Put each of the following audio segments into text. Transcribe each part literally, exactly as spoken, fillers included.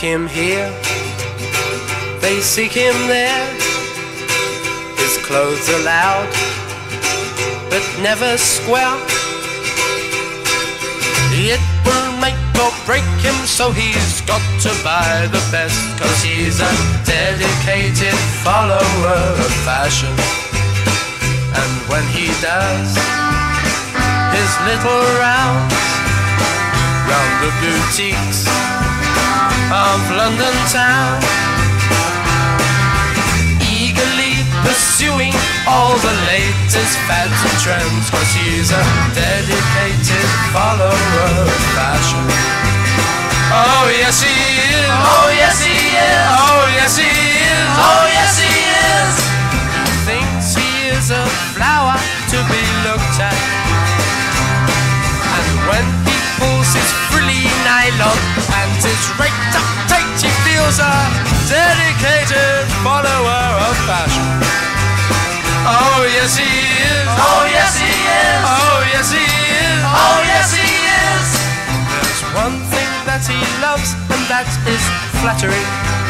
him here, they seek him there. His clothes are loud, but never square. It will make or break him, so he's got to buy the best, 'cause he's a dedicated follower of fashion. And when he does his little rounds round the boutiques of London town, eagerly pursuing all the latest fads and trends, 'cause he's a dedicated follower of fashion. Oh yes he is, oh yes he is, oh yes he is, oh yes he is. Thinks he is a flower to be looked at, and when he pulls his frilly nylon and his raked up tight, he feels a dedicated follower of fashion. Oh yes he is, oh yes he is, oh yes he is, oh yes he is. There's one thing that he loves, and that is flattery.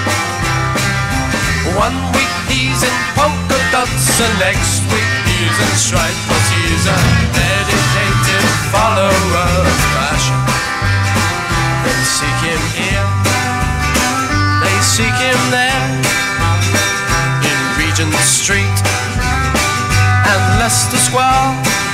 One week he's in polka dots, and next week he's in stripes, 'cause he's a dedicated follower of fashion. They seek him here, they seek him there, in Regent Street and Leicester Square.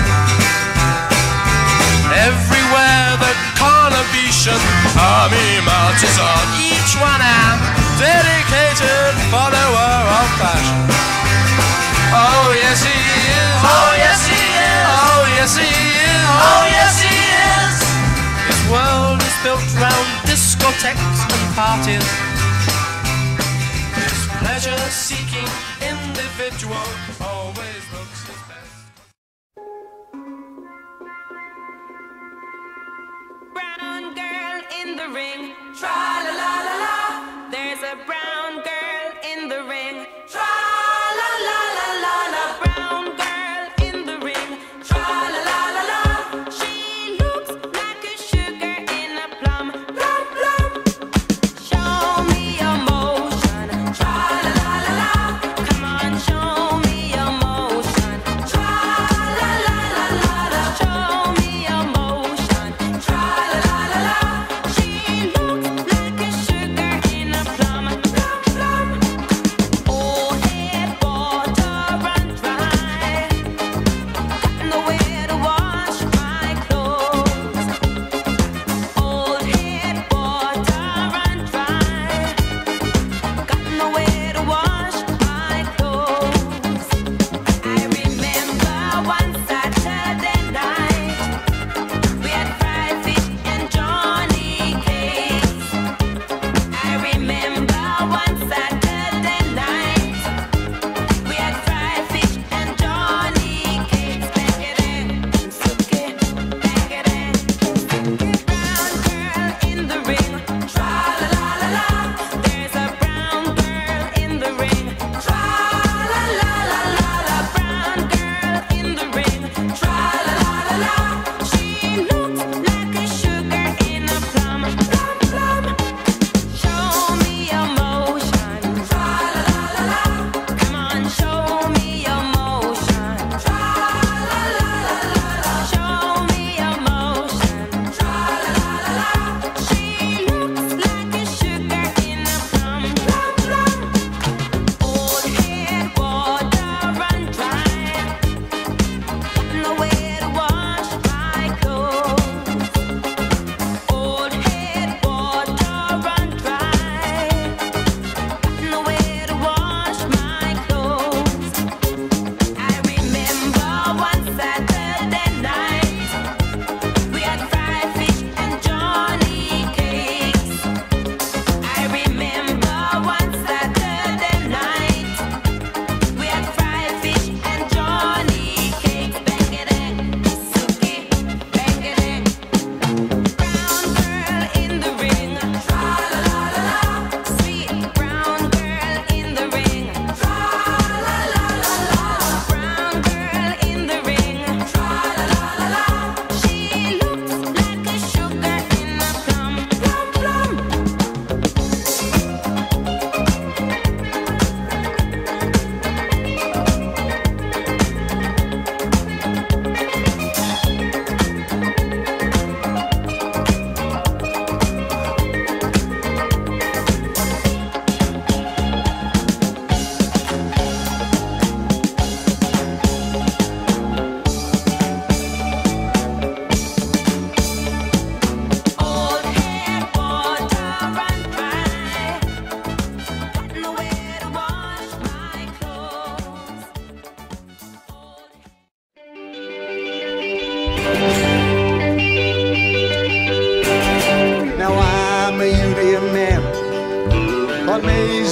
Everywhere the Carnabetian army marches on, each one a dedicated follower of fashion. Oh yes he is, oh yes he is, oh yes he is, oh yes he is. His world is built round discotheques and parties. His pleasure-seeking individual always looks his best. Brown girl in the ring, tra la la la la. There's a brown girl in the ring, tra la la la la la. Brown girl in the ring, tra la la la la. She looks like a sugar in a plum, plum plum. Show me your motion, tra la la la la. Come on, show me your motion, tra la la la la la. Show me your motion, tra la la la la. She looks like a sugar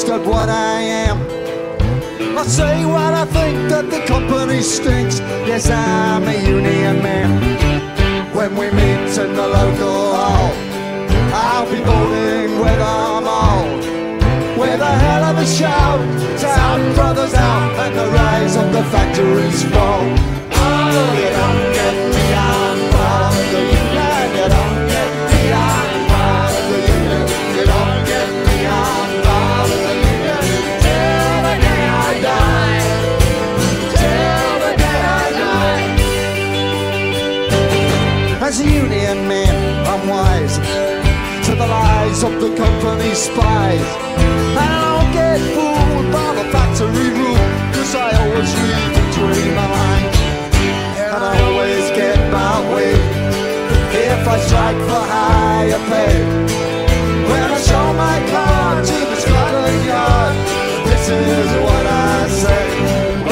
at what I am. I say what I think, that the company stinks. Yes, I'm a union man. When we meet in the local hall, I'll be voting with them all. With a hell of a shout, Town Brothers out, and the rise of the factories fall. Oh, you don't get me, I'm part of the union. You don't get me, I'm part of the union. You don't get me, I'm part of the union. Till the day I die, till the day I die. As a union man, I'm wise to the lies of the company spies. And I don't get fooled by the factory rule, cause I always read between the lines. And I always get my way if I strike for higher pay. When I show my card to the Scotland Yard, this is what I say. Oh,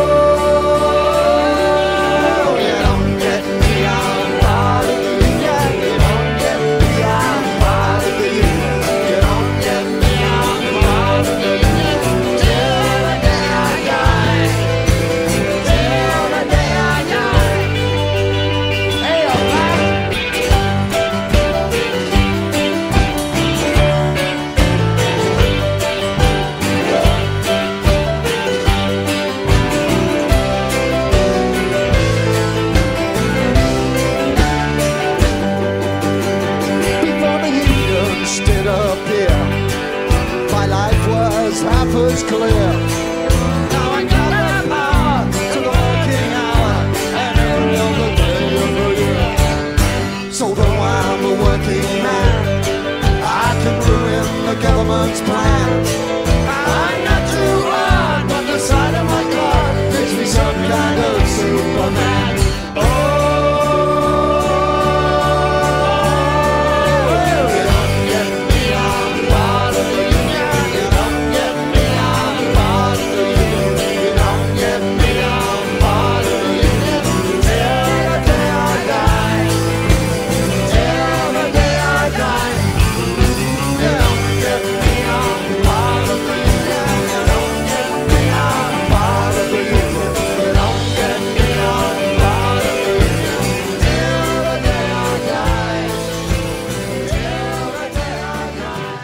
you don't get me, I'm part of the union. You don't get me, I'm part of the union. You don't get me, I'm part of the union. Till the day I die, till the day I die. Hey, all right. Before the union stood up here, my life was half as clear. Now I got the power to the working hour and every other day of the year. So though I'm a working man, I can ruin the government's plans. I'm not too hard, but the side of my car makes me some kind of Superman. Oh, you don't get me, I'm part of the union. You don't get me, I'm part of the union. You don't get me, I'm part of the union. Till the day I die, till the day I die. You don't get me, I'm part of the union. You don't get me, I'm part of the union. You don't get me, I'm part of the union. Till the day I die, till the day I die.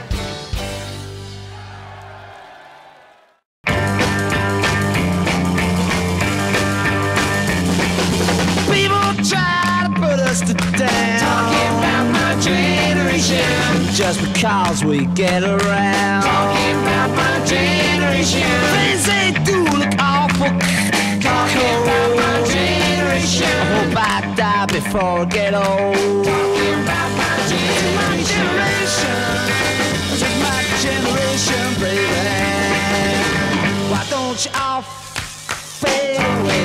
People try to put us to down, talking about my generation, just because we get around. Talking about my generation, things they do look awful. Talking about my generation, I hope I die before I get old. Talking about my generation, this is my generation, baby. Why don't you all fade away?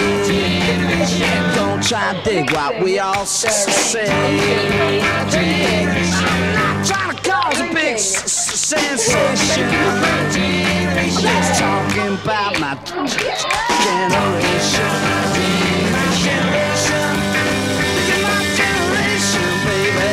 Don't try to dig what we all say. I'm not trying to cause a big s- s- sensation. I'm just talking about my generation. My generation. This is my generation, baby.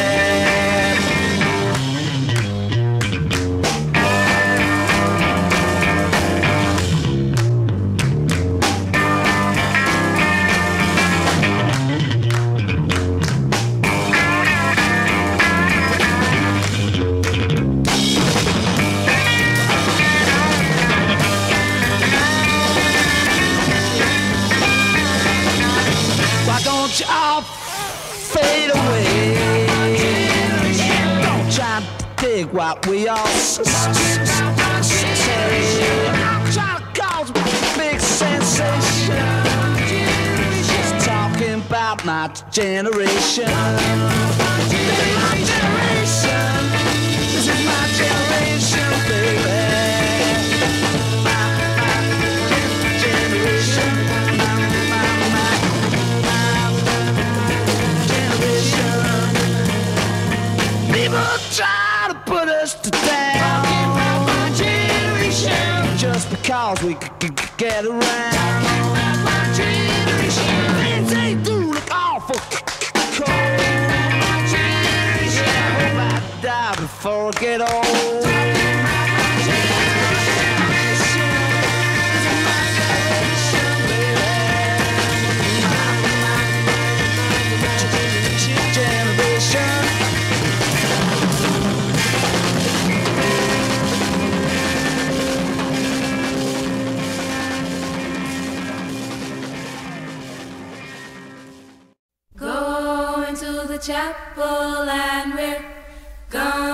Why don't you all fade away? Don't try to dig what we all s- s- s- say. I'm trying to cause a big sensation. Just talking about my generation. This is my generation. This is my generation, baby. My, my generation. My, my, my, my generation. People try to put us to down. Talking about my generation, just because we c- c- c- get around. Talking about my generation, things they do look awful c- c- cold. My generation, I hope I die before I get old. Talking about my generation. chapel and we're gone.